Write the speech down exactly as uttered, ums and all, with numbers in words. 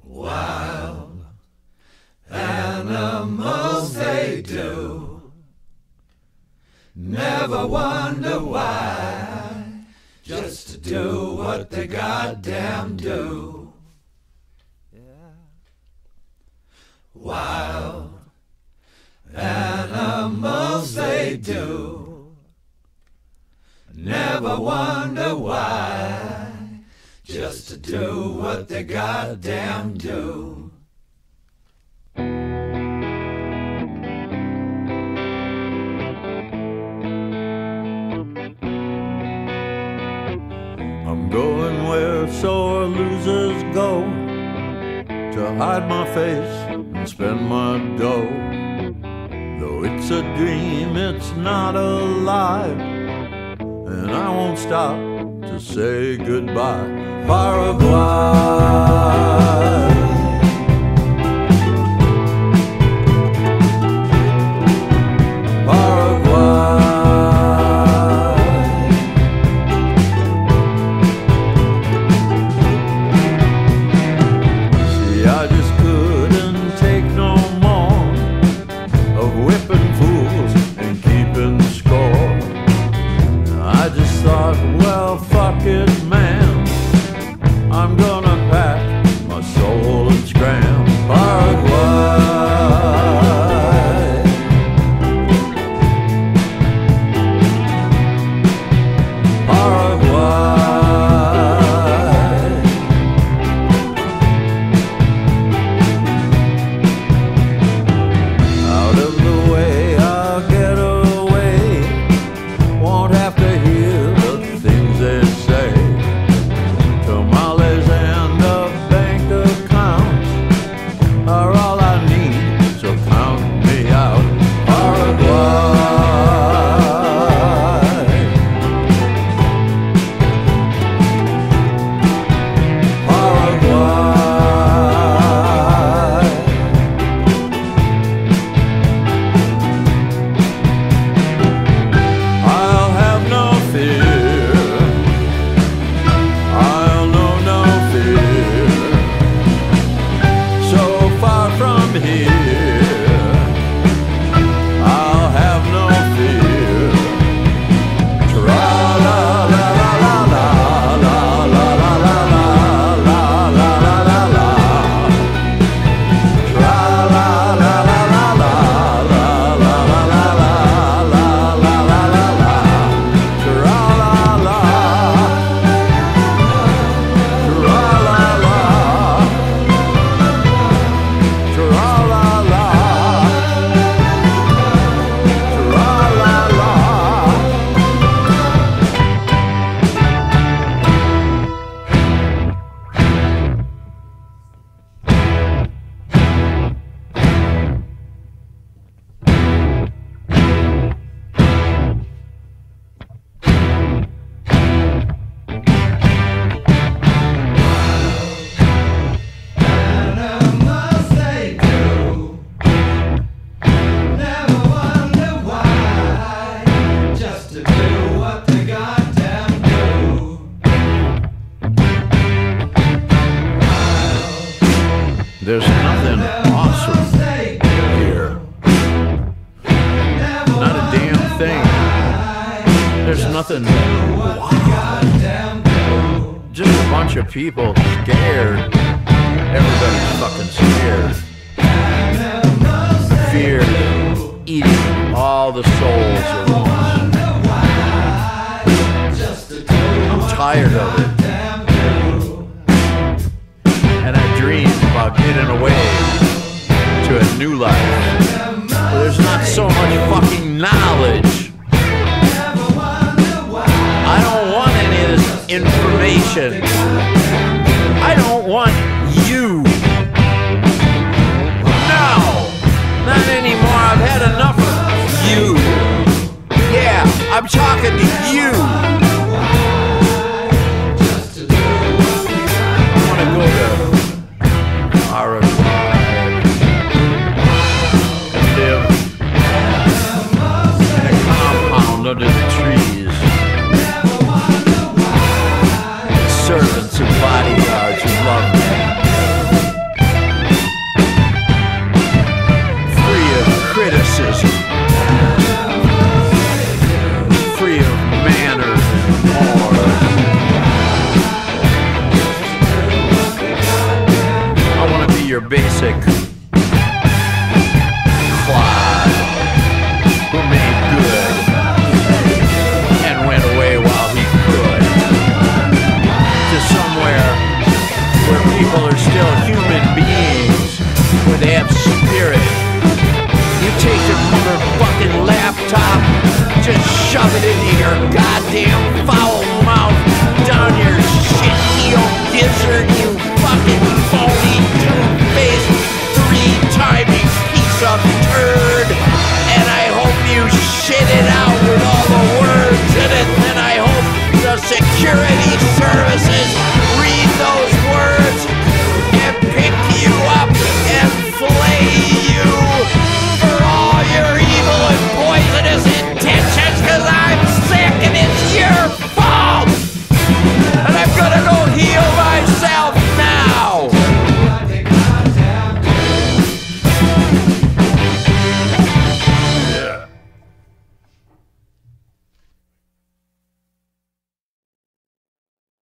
Wild animals they do, never wonder why, just to do what they goddamn do. Wild animals they do, never wonder why, just to do what they goddamn do. I'm going where sore losers go to hide my face and spend my dough. Though it's a dream, it's not alive, and I won't stop to say goodbye. Paraguay. Well, fuck it, man, I'm gonna pack my soul and scram. Paraguay. Paraguay. Out of the way, I'll get away, won't have to hear they say. Tamales and a bank account are all I need, so count me out. Paraguay. Paraguay. I'll have no fear, here I'll have no fear. Tra la la la la la la la la la la la la la la. Tra la la la la la la la la la la la la la la. Tra la la. Tra la la. There's nothing awesome here. Not a damn thing. There's nothing wild. Just a bunch of people scared. Everybody's fucking scared. Fear eating all the souls at once. I'm tired of it. And I dream about getting away to a new life where there's not so much fucking knowledge. I don't want any of this information. I don't want you. No, not anymore. I've had enough of you. Yeah, I'm talking to you. I want to go to Paraguay and live in a compound under the trees. Servants of your basic clod who made good and went away while he could to somewhere where people are still human beings, where they have spirit. You take your motherfucking laptop, just shove it into your goddamn foul mouth, down your shit heel gizzard, you fucking